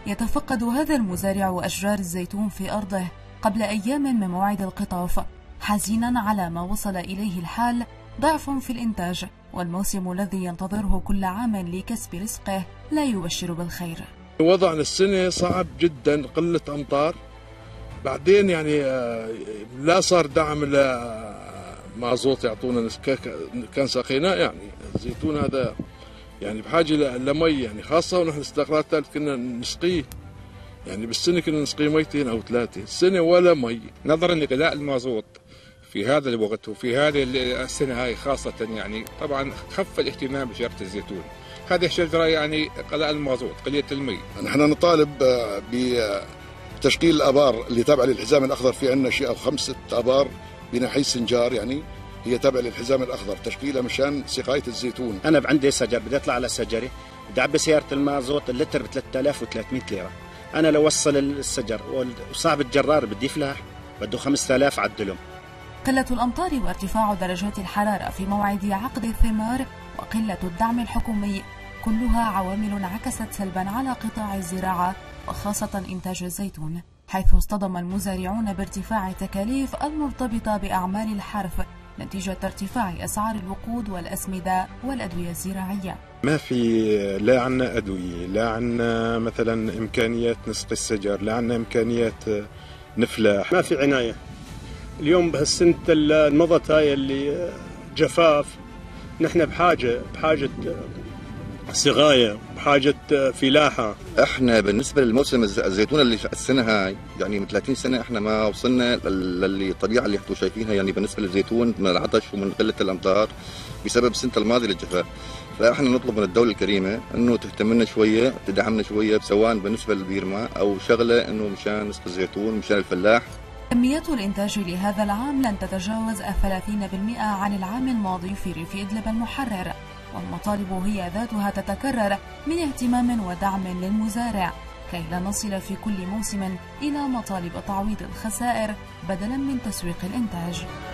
يتفقد هذا المزارع أشجار الزيتون في أرضه قبل أيام من موعد القطاف، حزينا على ما وصل إليه الحال، ضعف في الإنتاج، والموسم الذي ينتظره كل عام لكسب رزقه لا يبشر بالخير. وضعنا السنة صعب جدا، قلة أمطار، بعدين يعني لا صار دعم لمازوت يعطونا، كان سقيناه يعني الزيتون هذا يعني بحاجة لمي، يعني خاصة ونحن استقرار ثالث كنا نسقيه، يعني بالسنة كنا نسقيه ميتين أو ثلاثة، السنة ولا مي. نظرا لغلاء المازوت في هذا الوقت وفي هذه السنة هاي خاصة، يعني طبعا خف الاهتمام بشجرة الزيتون. هذه الشجرة يعني غلاء المازوت، قليلة المي. نحن نطالب بتشغيل الآبار اللي تابعة للحزام الأخضر، في عندنا شيء أو 5 آبار بناحية سنجار، يعني هي تابعة للحزام الأخضر، تشغيلها مشان سقاية الزيتون. أنا عندي شجر، بدي أطلع على الشجرة، بدي أعبي سيارة المازوت اللتر ب 3300 ليرة. أنا لو وصل الشجر وصاحب الجرار بدي يفلح بده 5000 عدلهم. قلة الأمطار وارتفاع درجات الحرارة في موعد عقد الثمار وقلة الدعم الحكومي كلها عوامل عكست سلبا على قطاع الزراعة وخاصة إنتاج الزيتون، حيث اصطدم المزارعون بارتفاع التكاليف المرتبطة بأعمال الحرث نتيجة ارتفاع أسعار الوقود والأسمدة والأدوية الزراعية. ما في لا عنا أدوية، لا عنا مثلا إمكانيات نسقي الشجر، لا عنا إمكانيات نفلح، ما في عناية. اليوم بهالسنة المضت هاي اللي جفاف، نحن بحاجة سقاية، بحاجة فلاحة. احنا بالنسبة للموسم الزيتون اللي السنة هاي يعني من 30 سنة احنا ما وصلنا للطبيعة اللي انتم شايفينها، يعني بالنسبة للزيتون من العطش ومن قلة الأمطار بسبب السنة الماضية للجفاف. فاحنا نطلب من الدولة الكريمة انه تهتم لنا شوية، تدعمنا شوية، سواء بالنسبة للبيرما او شغلة انه مشان نسقي الزيتون مشان الفلاح. كميات الإنتاج لهذا العام لن تتجاوز 30% عن العام الماضي في ريف إدلب المحرر، والمطالب هي ذاتها تتكرر من اهتمام ودعم للمزارع كي لا نصل في كل موسم إلى مطالب تعويض الخسائر بدلا من تسويق الإنتاج.